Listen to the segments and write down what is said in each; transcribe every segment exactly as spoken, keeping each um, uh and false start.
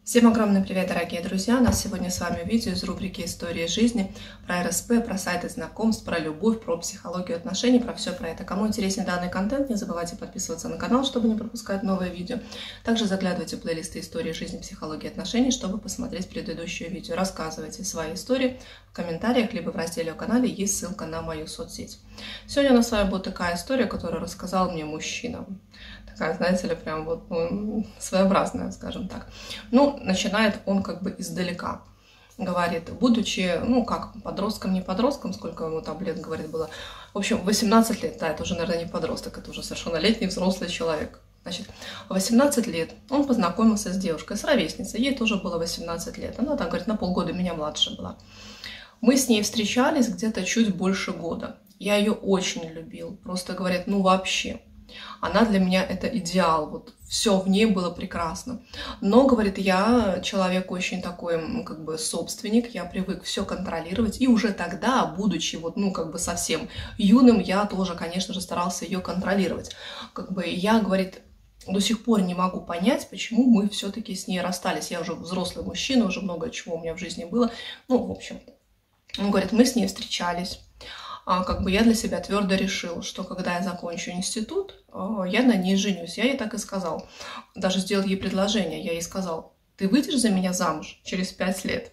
Всем огромный привет, дорогие друзья! У нас сегодня с вами видео из рубрики «Истории жизни» про эр эс пэ, про сайты знакомств, про любовь, про психологию отношений, про все про это. Кому интересен данный контент, не забывайте подписываться на канал, чтобы не пропускать новые видео. Также заглядывайте в плейлисты «Истории жизни, психологии отношений», чтобы посмотреть предыдущее видео. Рассказывайте свои истории в комментариях, либо в разделе о канале есть ссылка на мою соцсеть. Сегодня у нас с вами будет такая история, которую рассказал мне мужчина. Такая, знаете ли, прям вот ну, своеобразная, скажем так. Ну, начинает он как бы издалека. Говорит, будучи, ну, как подростком, не подростком, сколько ему там лет, говорит, было. В общем, восемнадцать лет, да, это уже, наверное, не подросток, это уже совершеннолетний взрослый человек. Значит, в восемнадцать лет он познакомился с девушкой, с ровесницей, ей тоже было восемнадцать лет. Она, так говорит, на полгода меня младше была. Мы с ней встречались где-то чуть больше года. Я ее очень любил, просто, говорит, ну, вообще. Она для меня это идеал, вот все в ней было прекрасно. Но, говорит, я человек очень такой, ну, как бы собственник, я привык все контролировать. И уже тогда, будучи вот, ну, как бы совсем юным, я тоже, конечно же, старался ее контролировать. Как бы я, говорит, до сих пор не могу понять, почему мы все-таки с ней расстались. Я уже взрослый мужчина, уже много чего у меня в жизни было. Ну, в общем, он говорит, мы с ней встречались. А как бы я для себя твердо решил, что когда я закончу институт, я на ней женюсь. Я ей так и сказал. Даже сделал ей предложение. Я ей сказал, ты выйдешь за меня замуж через пять лет?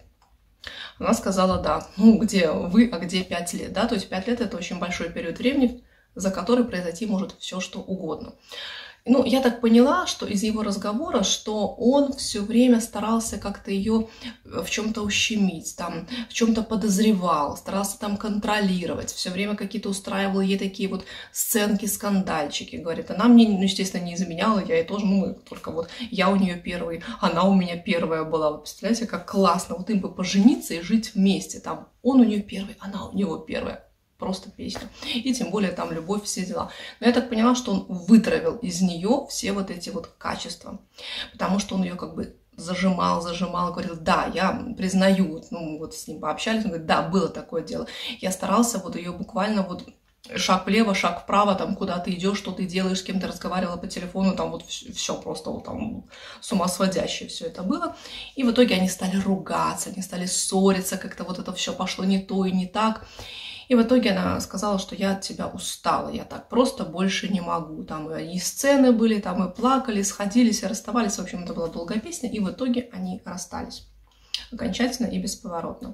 Она сказала, да. Ну, где вы, а где пять лет? Да? То есть пять лет – это очень большой период времени, за который произойти может все, что угодно. Ну, я так поняла, что из его разговора, что он все время старался как-то ее в чем-то ущемить, там, в чем-то подозревал, старался там контролировать, все время какие-то устраивал ей такие вот сценки, скандальчики. Говорит, она мне, ну, естественно, не изменяла, я ей тоже, ну, мы только вот, я у нее первый, она у меня первая была. Вот представляете, как классно, вот им бы пожениться и жить вместе, там, он у нее первый, она у него первая. Просто песня. И тем более там любовь, все дела. Но я так поняла, что он вытравил из нее все вот эти вот качества. Потому что он ее как бы зажимал, зажимал, говорил, да, я признаю, ну вот с ним пообщались, он говорит, да, было такое дело. Я старался вот ее буквально вот шаг влево, шаг вправо, там, куда ты идешь, что ты делаешь, с кем ты разговаривала по телефону, там вот все просто вот там с ума сводящее все это было. И в итоге они стали ругаться, они стали ссориться, как-то вот это все пошло не то и не так. И в итоге она сказала, что я от тебя устала, я так просто больше не могу. Там и сцены были, там и плакали, сходились, и расставались. В общем, это была долгая песня, и в итоге они расстались. Окончательно и бесповоротно.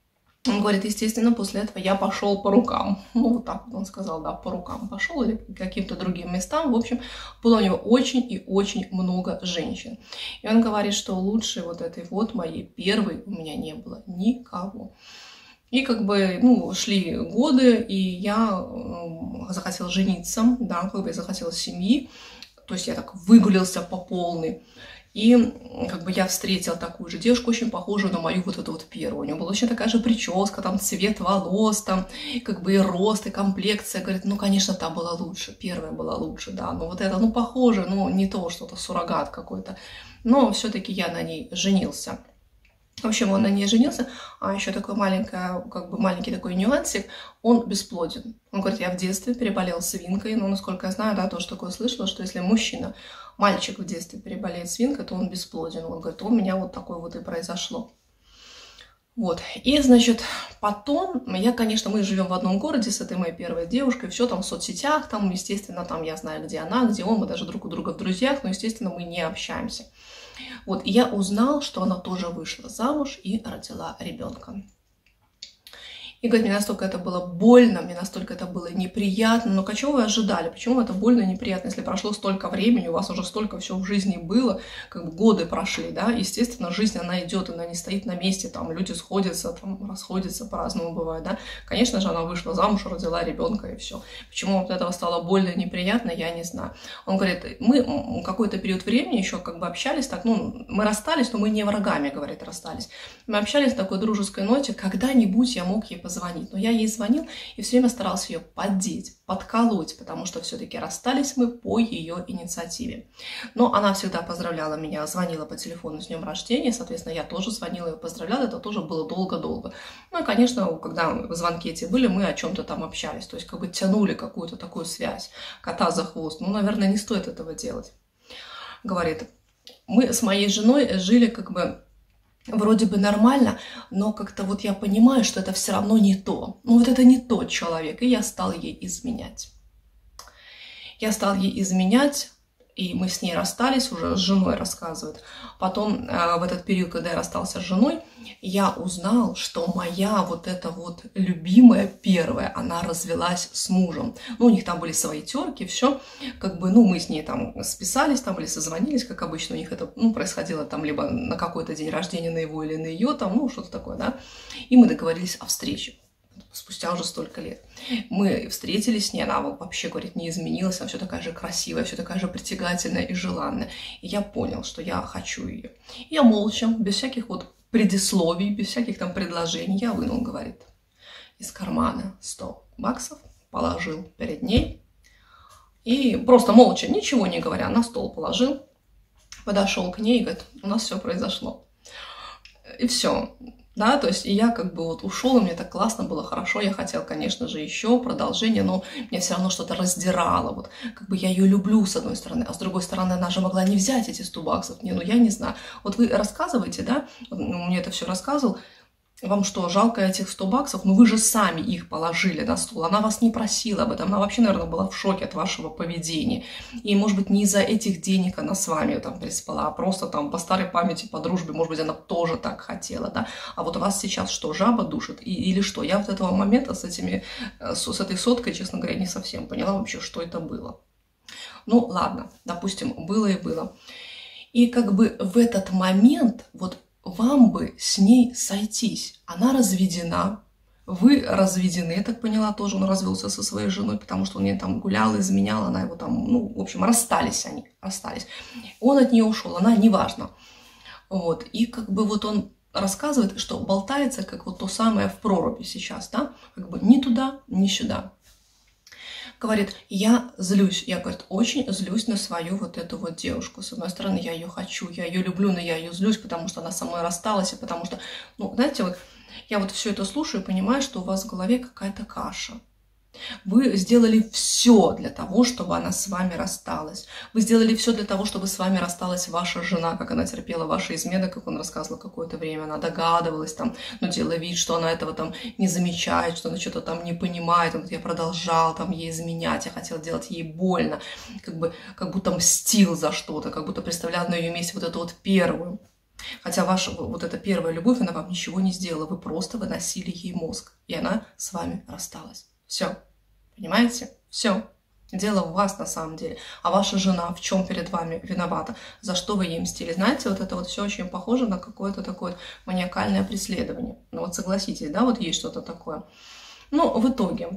Он говорит, естественно, после этого я пошел по рукам. Ну, вот так вот он сказал, да, по рукам пошел или к каким-то другим местам. В общем, было у него очень и очень много женщин. И он говорит, что лучше вот этой вот моей первой у меня не было никого. И как бы, ну, шли годы, и я э, захотела жениться, да, как бы я захотела семьи, то есть я так выгулился по полной. И как бы я встретила такую же девушку, очень похожую на мою вот эту вот первую. У нее была очень такая же прическа, там цвет волос, там как бы и рост, и комплекция. Говорит, ну, конечно, та была лучше, первая была лучше, да, но вот это, ну, похоже, ну, не то, что-то суррогат какой-то. Но все-таки я на ней женился. В общем, он на ней женился, а еще такой маленький, как бы маленький такой нюансик, он бесплоден. Он говорит, я в детстве переболел свинкой, но, насколько я знаю, да, тоже такое слышала, что если мужчина, мальчик в детстве переболеет свинкой, то он бесплоден. Он говорит, у меня вот такое вот и произошло. Вот, и, значит, потом, я, конечно, мы живем в одном городе с этой моей первой девушкой, все там в соцсетях, там, естественно, там я знаю, где она, где он, мы даже друг у друга в друзьях, но, естественно, мы не общаемся. Вот, и я узнал, что она тоже вышла замуж и родила ребенка. И говорит, мне настолько это было больно, мне настолько это было неприятно. Но чего вы ожидали? Почему это больно и неприятно? Если прошло столько времени, у вас уже столько всего в жизни было, как бы годы прошли, да? Естественно, жизнь, она идет, она не стоит на месте, там люди сходятся, там расходятся, по-разному бывает, да? Конечно же, она вышла замуж, родила ребенка и все. Почему от этого стало больно и неприятно, я не знаю. Он говорит, мы какой-то период времени еще как бы общались, так, ну, мы расстались, но мы не врагами, говорит, расстались. Мы общались в такой дружеской ноте, когда-нибудь я мог ей позвонить. Звонить. Но я ей звонил и все время старался ее поддеть, подколоть, потому что все-таки расстались мы по ее инициативе. Но она всегда поздравляла меня, звонила по телефону с днем рождения, соответственно, я тоже звонила и поздравляла, это тоже было долго-долго. Ну и, конечно, когда звонки эти были, мы о чем-то там общались, то есть как бы тянули какую-то такую связь, кота за хвост. Ну, наверное, не стоит этого делать. Говорит, мы с моей женой жили как бы вроде бы нормально, но как-то вот я понимаю, что это все равно не то. Ну вот это не тот человек, и я стал ей изменять. Я стал ей изменять, и мы с ней расстались, уже с женой рассказывает. Потом э, в этот период, когда я расстался с женой, я узнал, что моя вот эта вот любимая первая, она развелась с мужем. Ну, у них там были свои терки, все. Как бы, ну, мы с ней там списались там или созвонились, как обычно. У них это, ну, происходило там либо на какой-то день рождения на его или на ее, там, ну, что-то такое, да. И мы договорились о встрече. Спустя уже столько лет. Мы встретились с ней, она вообще, говорит, не изменилась, она все такая же красивая, все такая же притягательная и желанная. И я понял, что я хочу ее. Я молча, без всяких вот предисловий, без всяких там предложений, я вынул, говорит, из кармана сто баксов, положил перед ней и просто молча, ничего не говоря, на стол положил, подошел к ней и говорит, у нас все произошло. И все. Да, то есть и я как бы вот ушел, и мне так классно было, хорошо, я хотела, конечно же, еще продолжение, но меня все равно что-то раздирало, вот, как бы я ее люблю, с одной стороны, а с другой стороны, она же могла не взять эти сто баксов, не, ну я не знаю, вот вы рассказываете, да, ну, мне это все рассказывал, вам что, жалко этих сто баксов? Ну вы же сами их положили на стол. Она вас не просила об этом. Она вообще, наверное, была в шоке от вашего поведения. И, может быть, не из-за этих денег она с вами там переспала, а просто там по старой памяти, по дружбе, может быть, она тоже так хотела, да. А вот у вас сейчас что, жаба душит? И, или что? Я вот этого момента с, этими, с, с этой соткой, честно говоря, не совсем поняла вообще, что это было. Ну, ладно, допустим, было и было. И как бы в этот момент вот вам бы с ней сойтись. Она разведена, вы разведены, я так поняла, тоже он развелся со своей женой, потому что он ей там гулял, изменял, она его там, ну, в общем, расстались они, расстались. Он от нее ушел, она неважно. Вот, и как бы вот он рассказывает, что болтается, как вот то самое в проруби сейчас, да, как бы ни туда, ни сюда. Говорит, я злюсь, я, говорит, очень злюсь на свою вот эту вот девушку. С одной стороны, я ее хочу, я ее люблю, но я ее злюсь, потому что она со мной рассталась, и потому что, ну, знаете, вот я вот все это слушаю и понимаю, что у вас в голове какая-то каша. Вы сделали все для того, чтобы она с вами рассталась. Вы сделали все для того, чтобы с вами рассталась ваша жена, как она терпела ваши измены, как он рассказывал какое-то время. Она догадывалась, там, но делала вид, что она этого там не замечает, что она что-то там не понимает. Он говорит, я продолжал там ей изменять, я хотел делать ей больно, как бы, как будто мстил за что-то, как будто представлял на ее месте вот эту вот первую. Хотя ваша вот эта первая любовь, она вам ничего не сделала, вы просто выносили ей мозг, и она с вами рассталась. Все. Понимаете? Все. Дело в вас на самом деле. А ваша жена в чем перед вами виновата? За что вы ей мстили? Знаете, вот это вот все очень похоже на какое-то такое маниакальное преследование. Ну вот согласитесь, да, вот есть что-то такое. Ну, в итоге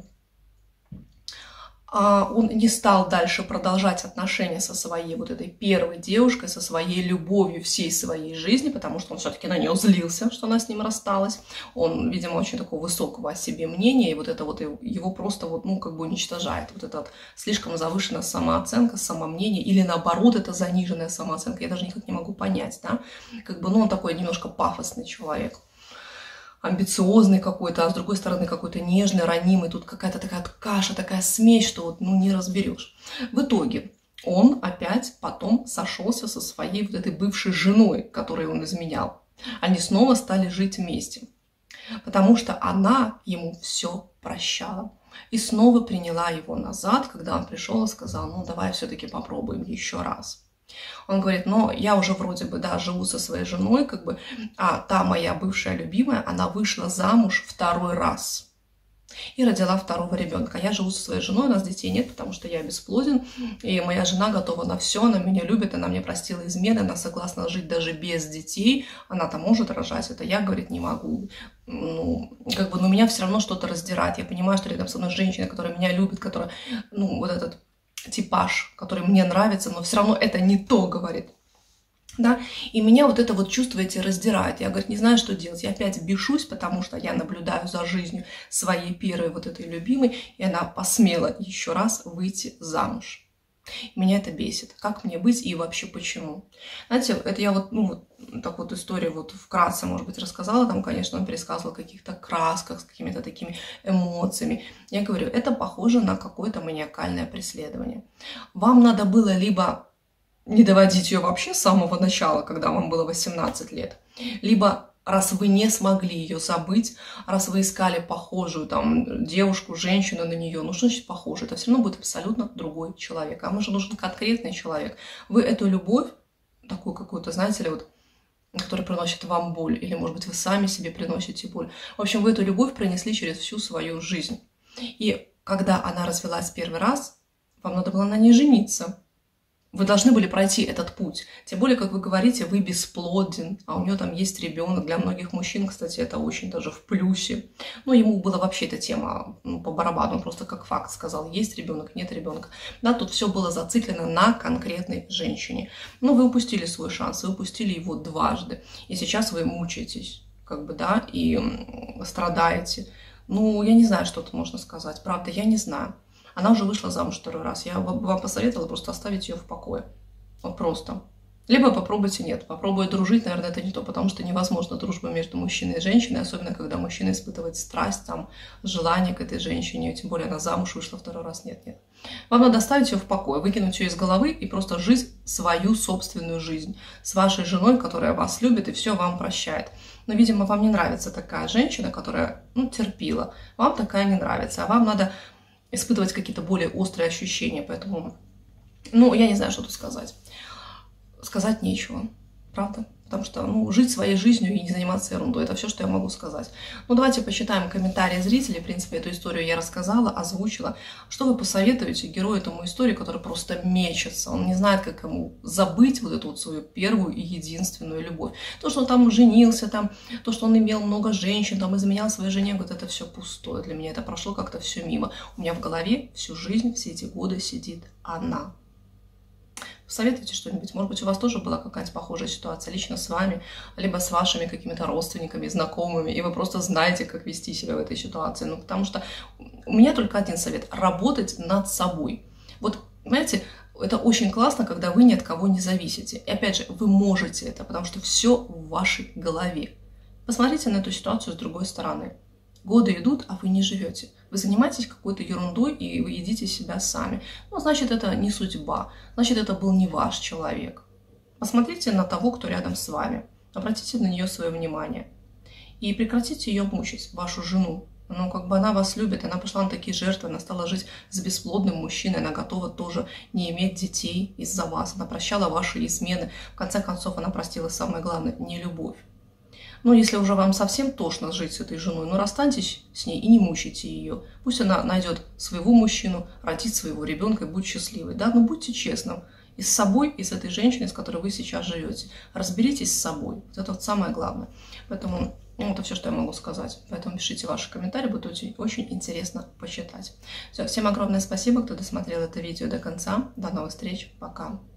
он не стал дальше продолжать отношения со своей вот этой первой девушкой, со своей любовью всей своей жизни, потому что он все-таки на нее злился, что она с ним рассталась. Он, видимо, очень такого высокого о себе мнения, и вот это вот его просто вот, ну, как бы уничтожает. Вот эта вот слишком завышенная самооценка, самомнение, или наоборот, это заниженная самооценка, я даже никак не могу понять, да. Как бы, ну, он такой немножко пафосный человек, амбициозный какой-то, а с другой стороны какой-то нежный, ранимый. Тут какая-то такая каша, такая смесь, что вот, ну, не разберешь. В итоге он опять потом сошелся со своей вот этой бывшей женой, которой он изменял. Они снова стали жить вместе, потому что она ему все прощала. И снова приняла его назад, когда он пришел и сказал, ну, давай все-таки попробуем еще раз. Он говорит, но я уже вроде бы, да, живу со своей женой, как бы, а та моя бывшая любимая, она вышла замуж второй раз и родила второго ребенка. Я живу со своей женой, у нас детей нет, потому что я бесплоден, и моя жена готова на все, она меня любит, она мне простила измены, она согласна жить даже без детей, она-то может рожать, это я, говорит, не могу. Ну, как бы, но меня все равно что-то раздирает. Я понимаю, что рядом со мной женщина, которая меня любит, которая, ну, вот этот типаж, который мне нравится, но все равно это не то, говорит. Да, и меня вот это вот чувство эти раздирает. Я, говорит, не знаю, что делать. Я опять бешусь, потому что я наблюдаю за жизнью своей первой вот этой любимой, и она посмела еще раз выйти замуж. Меня это бесит. Как мне быть и вообще почему? Знаете, это я вот, ну, вот так вот историю вот вкратце, может быть, рассказала. Там, конечно, он пересказывал о каких-то красках, с какими-то такими эмоциями. Я говорю, это похоже на какое-то маниакальное преследование. Вам надо было либо не доводить ее вообще с самого начала, когда вам было восемнадцать лет, либо раз вы не смогли ее забыть, раз вы искали похожую там девушку, женщину на нее, ну что значит похожую? Это все равно будет абсолютно другой человек. А вам же нужен конкретный человек. Вы эту любовь, такую какую-то, знаете ли, вот, которая приносит вам боль, или, может быть, вы сами себе приносите боль. В общем, вы эту любовь принесли через всю свою жизнь. И когда она развелась первый раз, вам надо было на ней жениться. Вы должны были пройти этот путь. Тем более, как вы говорите, вы бесплоден, а у нее там есть ребенок. Для многих мужчин, кстати, это очень даже в плюсе. Но ему была вообще эта тема ну, по барабану, он просто как факт сказал, есть ребенок, нет ребенка. Да, тут все было зациклено на конкретной женщине. Но вы упустили свой шанс, вы упустили его дважды. И сейчас вы мучаетесь, как бы, да, и страдаете. Ну, я не знаю, что тут можно сказать. Правда, я не знаю. Она уже вышла замуж второй раз. Я вам посоветовала просто оставить ее в покое. Вот просто. Либо попробуйте нет. Попробуй дружить, наверное, это не то, потому что невозможно дружба между мужчиной и женщиной, особенно когда мужчина испытывает страсть, там, желание к этой женщине, тем более она замуж вышла второй раз. Нет, нет. Вам надо оставить ее в покое, выкинуть ее из головы и просто жить свою собственную жизнь с вашей женой, которая вас любит и все вам прощает. Но, видимо, вам не нравится такая женщина, которая, ну, терпила. Вам такая не нравится, а вам надо испытывать какие-то более острые ощущения, поэтому, ну, я не знаю, что тут сказать. Сказать нечего, правда? Потому что, ну, жить своей жизнью и не заниматься ерундой, это все, что я могу сказать. Ну, давайте посчитаем комментарии зрителей, в принципе, эту историю я рассказала, озвучила. Что вы посоветуете герою этому истории, который просто мечется, он не знает, как ему забыть вот эту вот свою первую и единственную любовь. То, что он там женился, там, то, что он имел много женщин, там, изменял своей жене, вот это все пустое для меня, это прошло как-то все мимо. У меня в голове всю жизнь, все эти годы сидит она. Посоветуйте что-нибудь. Может быть, у вас тоже была какая-то похожая ситуация лично с вами, либо с вашими какими-то родственниками, знакомыми, и вы просто знаете, как вести себя в этой ситуации. Ну, потому что у меня только один совет – работать над собой. Вот, понимаете, это очень классно, когда вы ни от кого не зависите. И опять же, вы можете это, потому что все в вашей голове. Посмотрите на эту ситуацию с другой стороны. Годы идут, а вы не живете. Вы занимаетесь какой-то ерундой, и вы едите себя сами. Ну, значит, это не судьба. Значит, это был не ваш человек. Посмотрите на того, кто рядом с вами. Обратите на нее свое внимание. И прекратите ее мучить, вашу жену. Ну, как бы она вас любит, она пошла на такие жертвы, она стала жить с бесплодным мужчиной, она готова тоже не иметь детей из-за вас. Она прощала ваши измены. В конце концов, она простила самое главное – не любовь. Ну, если уже вам совсем тошно жить с этой женой, ну, расстаньтесь с ней и не мучайте ее. Пусть она найдет своего мужчину, родит своего ребенка и будет счастливой. Да, ну, будьте честным и с собой, и с этой женщиной, с которой вы сейчас живете. Разберитесь с собой. Вот это вот самое главное. Поэтому, ну, это все, что я могу сказать. Поэтому пишите ваши комментарии, будет очень, очень интересно почитать. Все, всем огромное спасибо, кто досмотрел это видео до конца. До новых встреч. Пока.